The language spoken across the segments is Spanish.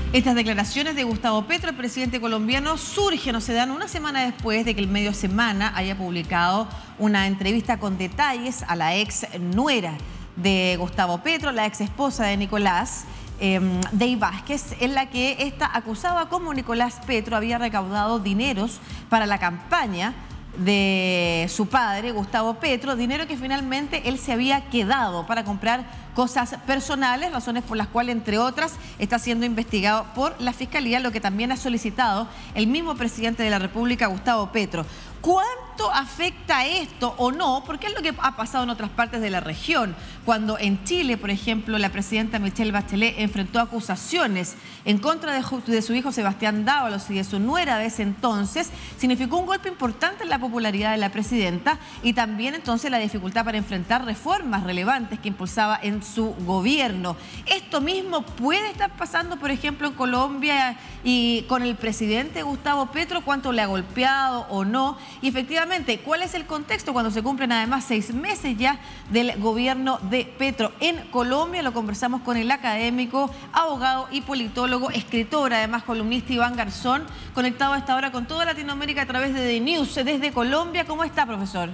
Estas declaraciones de Gustavo Petro, el presidente colombiano, surgen o se dan una semana después de que el medio Semana haya publicado una entrevista con detalles a la ex nuera de Gustavo Petro, la ex esposa de Nicolás, Dey Vázquez, en la que ésta acusaba cómo Nicolás Petro había recaudado dineros para la campaña de su padre, Gustavo Petro, dinero que finalmente él se había quedado para comprar cosas personales, razones por las cuales, entre otras, está siendo investigado por la Fiscalía, lo que también ha solicitado el mismo presidente de la República, Gustavo Petro. ¿Cuánto afecta esto o no? Porque es lo que ha pasado en otras partes de la región. Cuando en Chile, por ejemplo, la presidenta Michelle Bachelet enfrentó acusaciones en contra de su hijo Sebastián Dávalos y de su nuera de ese entonces, significó un golpe importante en la popularidad de la presidenta y también entonces la dificultad para enfrentar reformas relevantes que impulsaba en su gobierno. Esto mismo puede estar pasando, por ejemplo, en Colombia y con el presidente Gustavo Petro, cuánto le ha golpeado o no. Y efectivamente, ¿cuál es el contexto cuando se cumplen además 6 meses ya del gobierno de Petro en Colombia? Lo conversamos con el académico, abogado y politólogo, escritor, además columnista Iván Garzón, conectado a esta hora con toda Latinoamérica a través de The News desde Colombia. ¿Cómo está, profesor?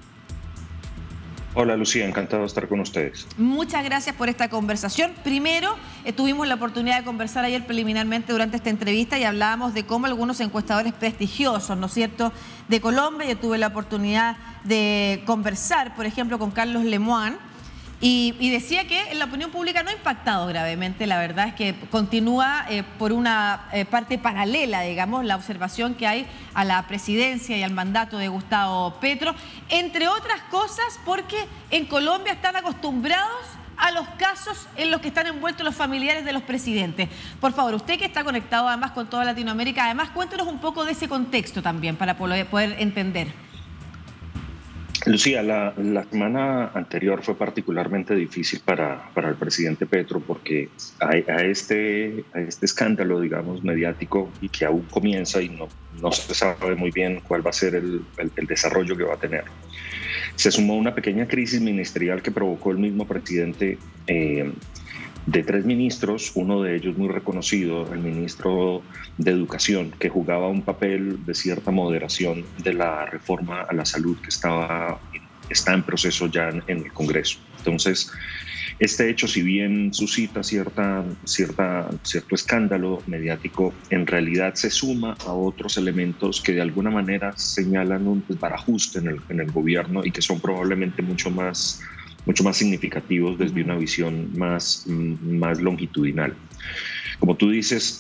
Hola Lucía, encantado de estar con ustedes. Muchas gracias por esta conversación. Primero, tuvimos la oportunidad de conversar ayer preliminarmente durante esta entrevista y hablábamos de cómo algunos encuestadores prestigiosos, ¿no es cierto?, de Colombia. Yo tuve la oportunidad de conversar, por ejemplo, con Carlos Lemoine, y decía que en la opinión pública no ha impactado gravemente. La verdad es que continúa por una parte paralela, digamos, la observación que hay a la presidencia y al mandato de Gustavo Petro, entre otras cosas porque en Colombia están acostumbrados a los casos en los que están envueltos los familiares de los presidentes. Por favor, usted que está conectado además con toda Latinoamérica, además cuéntenos un poco de ese contexto también para poder entender. Lucía, la semana anterior fue particularmente difícil para el presidente Petro porque a este escándalo, digamos, mediático y que aún comienza y no se sabe muy bien cuál va a ser el desarrollo que va a tener. Se sumó una pequeña crisis ministerial que provocó el mismo presidente de 3 ministros, uno de ellos muy reconocido, el ministro de Educación, que jugaba un papel de cierta moderación de la reforma a la salud que está en proceso ya en el Congreso. Entonces, este hecho, si bien suscita cierto escándalo mediático, en realidad se suma a otros elementos que de alguna manera señalan un desbarajuste en el gobierno y que son probablemente mucho más significativos desde una visión más longitudinal. Como tú dices,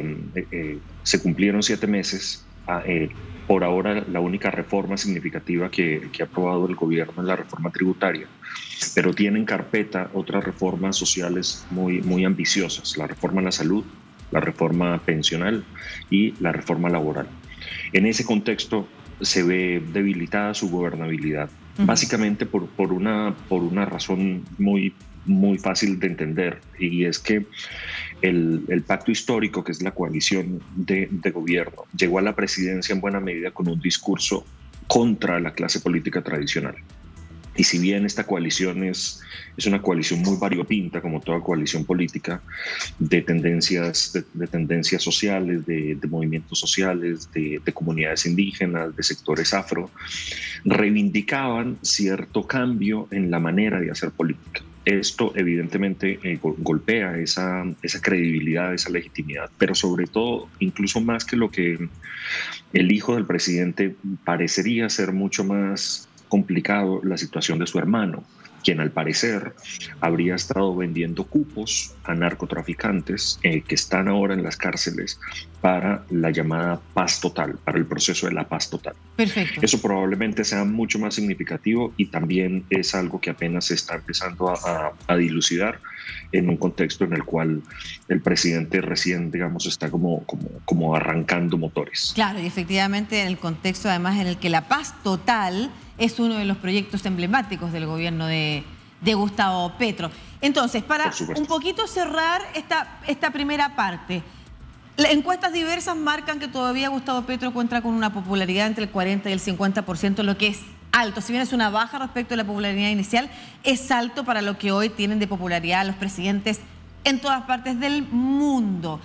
se cumplieron 7 meses. Por ahora, la única reforma significativa que ha aprobado el gobierno es la reforma tributaria, pero tiene en carpeta otras reformas sociales muy ambiciosas: la reforma a la salud, la reforma pensional y la reforma laboral. En ese contexto se ve debilitada su gobernabilidad, básicamente por una razón muy fácil de entender, y es que el pacto histórico, que es la coalición de gobierno, llegó a la presidencia en buena medida con un discurso contra la clase política tradicional. Y si bien esta coalición es una coalición muy variopinta, como toda coalición política, de tendencias sociales, de movimientos sociales, de comunidades indígenas, de sectores afro, reivindicaban cierto cambio en la manera de hacer política. Esto evidentemente golpea esa credibilidad, esa legitimidad, pero sobre todo, incluso más que lo que el hijo del presidente, parecería ser mucho más complicado la situación de su hermano, quien al parecer habría estado vendiendo cupos a narcotraficantes que están ahora en las cárceles para la llamada paz total, para el proceso de la paz total. Perfecto. Eso probablemente sea mucho más significativo y también es algo que apenas se está empezando a dilucidar en un contexto en el cual el presidente recién, digamos, está como arrancando motores. Claro, y efectivamente en el contexto además en el que la paz total es uno de los proyectos emblemáticos del gobierno de Gustavo Petro. Entonces, para un poquito cerrar esta primera parte, las encuestas diversas marcan que todavía Gustavo Petro cuenta con una popularidad entre el 40 y el 50%, lo que es alto. Si bien es una baja respecto a la popularidad inicial, es alto para lo que hoy tienen de popularidad los presidentes en todas partes del mundo.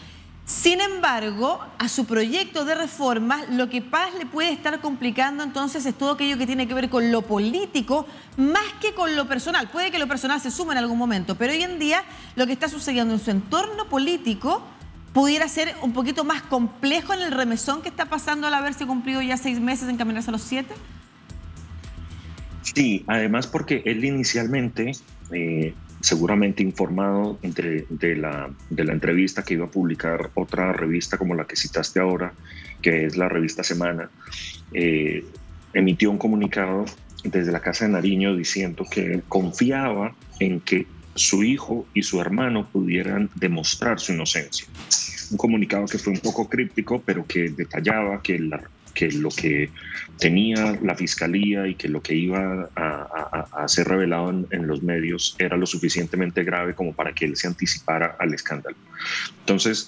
Sin embargo, a su proyecto de reformas, lo que más le puede estar complicando entonces es todo aquello que tiene que ver con lo político, más que con lo personal. Puede que lo personal se sume en algún momento, pero hoy en día lo que está sucediendo en su entorno político pudiera ser un poquito más complejo en el remesón que está pasando al haberse cumplido ya 6 meses en caminarse a los 7. Sí, además porque él inicialmente, seguramente informado de la entrevista que iba a publicar otra revista como la que citaste ahora, que es la revista Semana, emitió un comunicado desde la Casa de Nariño diciendo que confiaba en que su hijo y su hermano pudieran demostrar su inocencia. Un comunicado que fue un poco críptico, pero que detallaba que lo que tenía la fiscalía y que lo que iba a ser revelado en los medios era lo suficientemente grave como para que él se anticipara al escándalo. Entonces,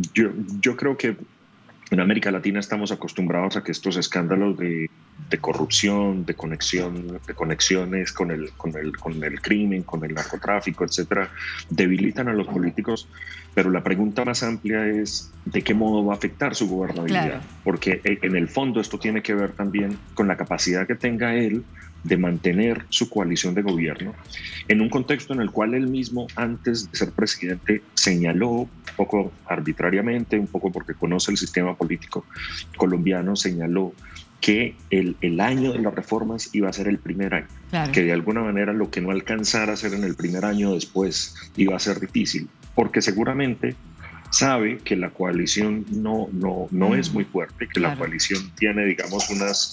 yo creo que en América Latina estamos acostumbrados a que estos escándalos de corrupción, de conexiones con el crimen, con el narcotráfico, etcétera, debilitan a los políticos, pero la pregunta más amplia es ¿de qué modo va a afectar su gobernabilidad? Claro. Porque en el fondo esto tiene que ver también con la capacidad que tenga él de mantener su coalición de gobierno en un contexto en el cual él mismo, antes de ser presidente, señaló, un poco arbitrariamente, un poco porque conoce el sistema político colombiano, señaló que el año de las reformas iba a ser el primer año, claro, que de alguna manera lo que no alcanzara a hacer en el primer año después iba a ser difícil, porque seguramente sabe que la coalición no es muy fuerte, que claro, la coalición tiene, digamos,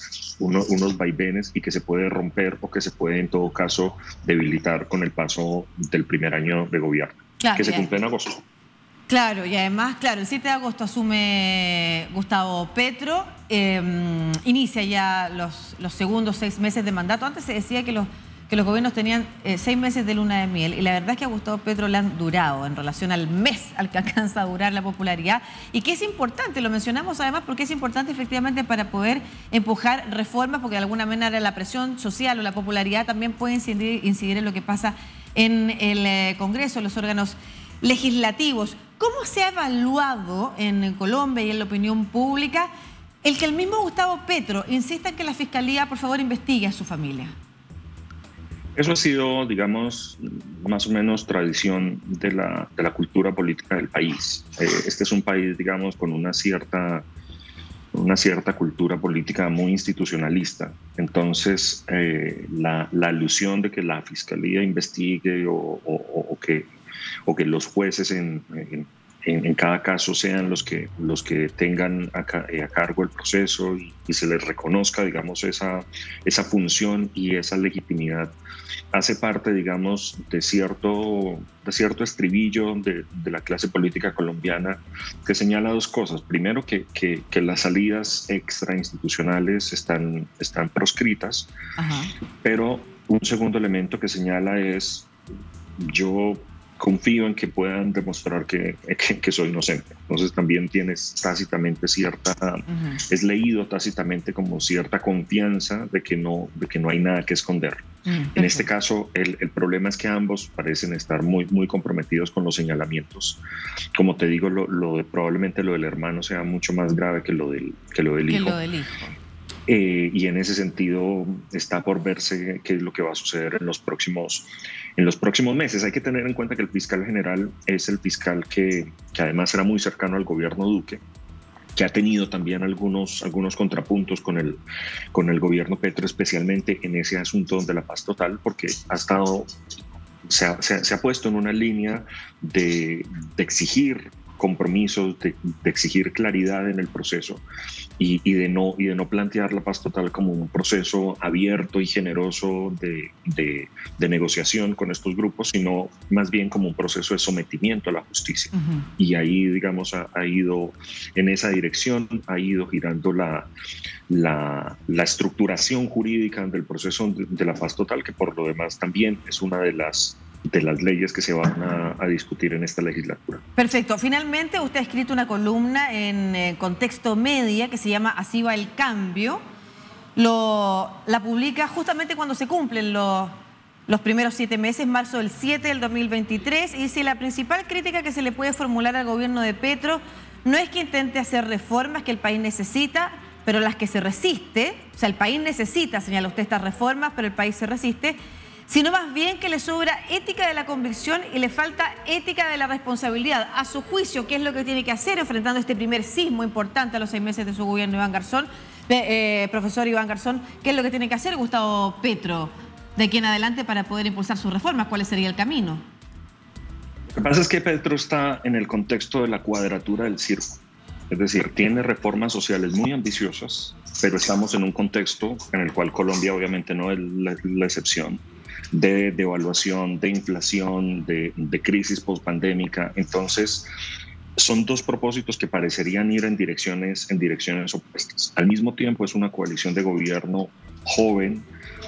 unos vaivenes y que se puede romper o que se puede, en todo caso, debilitar con el paso del primer año de gobierno, claro, que se cumple en agosto. Claro, y además, claro, el 7 de agosto asume Gustavo Petro, inicia ya los segundos 6 meses de mandato. Antes se decía que los gobiernos tenían 6 meses de luna de miel, y la verdad es que a Gustavo Petro le han durado en relación al mes al que alcanza a durar la popularidad, y que es importante, lo mencionamos además porque es importante efectivamente para poder empujar reformas, porque de alguna manera la presión social o la popularidad también puede incidir en lo que pasa en el Congreso, en los órganos legislativos. ¿Cómo se ha evaluado en Colombia y en la opinión pública el que el mismo Gustavo Petro insista en que la Fiscalía, por favor, investigue a su familia? Eso ha sido, digamos, más o menos tradición de la cultura política del país. Este es un país, digamos, con una cierta cultura política muy institucionalista. Entonces, la alusión de que la Fiscalía investigue o que los jueces en cada caso sean los que tengan a cargo el proceso y se les reconozca, digamos, esa función y esa legitimidad, hace parte, digamos, de cierto estribillo de la clase política colombiana, que señala dos cosas. Primero, que las salidas extrainstitucionales están proscritas. Ajá. Pero un segundo elemento que señala es: yo confío en que puedan demostrar que soy inocente. Entonces también tienes tácitamente es leído tácitamente como cierta confianza de que no hay nada que esconder. En este caso, el problema es que ambos parecen estar muy, muy comprometidos con los señalamientos. Como te digo, probablemente lo del hermano sea mucho más grave que lo del hijo. Y en ese sentido está por verse qué es lo que va a suceder en los próximos meses. Hay que tener en cuenta que el fiscal general es el fiscal que además era muy cercano al gobierno Duque, que ha tenido también algunos contrapuntos con el gobierno Petro, especialmente en ese asunto de la paz total, porque se ha puesto en una línea de exigir compromisos, de exigir claridad en el proceso y de no plantear la paz total como un proceso abierto y generoso de negociación con estos grupos, sino más bien como un proceso de sometimiento a la justicia. Uh-huh. Y ahí, digamos, ha ido en esa dirección, ha ido girando la estructuración jurídica del proceso de la paz total, que por lo demás también es una de las leyes que se van a discutir en esta legislatura. Perfecto. Finalmente, usted ha escrito una columna en Contexto Media que se llama Así va el cambio. La publica justamente cuando se cumplen los primeros 7 meses, marzo del 7 del 2023, y dice: la principal crítica que se le puede formular al gobierno de Petro no es que intente hacer reformas que el país necesita, pero las que se resiste, o sea, el país necesita, señala usted, estas reformas, pero el país se resiste, sino más bien que le sobra ética de la convicción y le falta ética de la responsabilidad. A su juicio, ¿qué es lo que tiene que hacer enfrentando este primer sismo importante a los 6 meses de su gobierno, Iván Garzón? Profesor Iván Garzón, ¿qué es lo que tiene que hacer Gustavo Petro de aquí en adelante para poder impulsar sus reformas? ¿Cuál sería el camino? Lo que pasa es que Petro está en el contexto de la cuadratura del círculo. Es decir, tiene reformas sociales muy ambiciosas, pero estamos en un contexto en el cual Colombia obviamente no es la excepción, de devaluación, de inflación, de crisis postpandémica. Entonces, son dos propósitos que parecerían ir en direcciones opuestas. Al mismo tiempo, es una coalición de gobierno joven,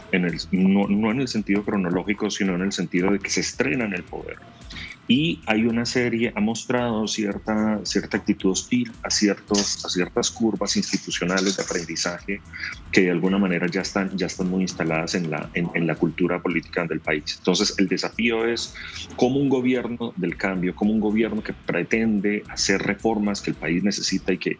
no en el sentido cronológico, sino en el sentido de que se estrena en el poder. Y hay una serie, ha mostrado cierta actitud hostil a ciertas curvas institucionales de aprendizaje que de alguna manera ya están muy instaladas en la cultura política del país. Entonces, el desafío es cómo un gobierno del cambio, como un gobierno que pretende hacer reformas que el país necesita y que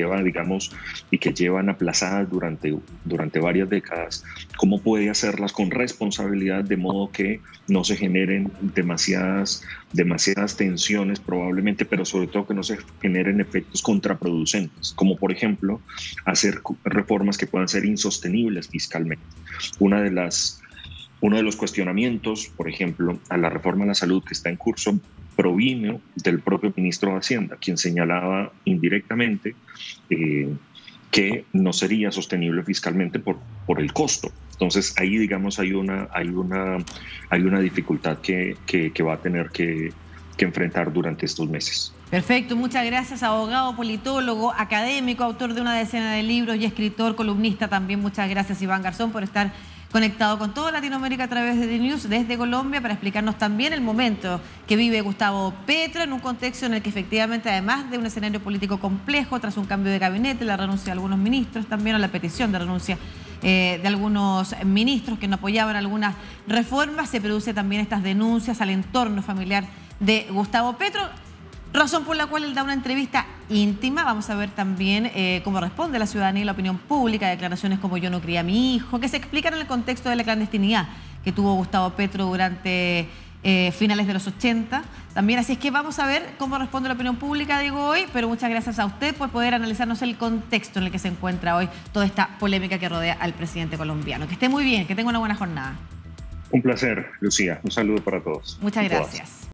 llevan aplazadas durante varias décadas, cómo puede hacerlas con responsabilidad de modo que no se generen demasiadas tensiones probablemente, pero sobre todo que no se generen efectos contraproducentes, como por ejemplo hacer reformas que puedan ser insostenibles fiscalmente. Uno de los cuestionamientos, por ejemplo, a la reforma a la salud que está en curso provino del propio ministro de Hacienda, quien señalaba indirectamente que no sería sostenible fiscalmente por el costo. Entonces ahí, digamos, hay una dificultad que va a tener que enfrentar durante estos meses. Perfecto, muchas gracias, abogado, politólogo, académico, autor de una decena de libros y escritor, columnista también. Muchas gracias, Iván Garzón, por estar conectado con toda Latinoamérica a través de DNews desde Colombia para explicarnos también el momento que vive Gustavo Petro en un contexto en el que efectivamente, además de un escenario político complejo, tras un cambio de gabinete, la renuncia de algunos ministros, también a la petición de renuncia de algunos ministros que no apoyaban algunas reformas, se produce también estas denuncias al entorno familiar de Gustavo Petro, razón por la cual él da una entrevista íntima. Vamos a ver también cómo responde la ciudadanía y la opinión pública, declaraciones como "yo no crié a mi hijo", que se explican en el contexto de la clandestinidad que tuvo Gustavo Petro durante finales de los 80 también. Así es que vamos a ver cómo responde la opinión pública, digo, hoy, pero muchas gracias a usted por poder analizarnos el contexto en el que se encuentra hoy toda esta polémica que rodea al presidente colombiano. Que esté muy bien, que tenga una buena jornada. Un placer, Lucía. Un saludo para todos. Muchas gracias.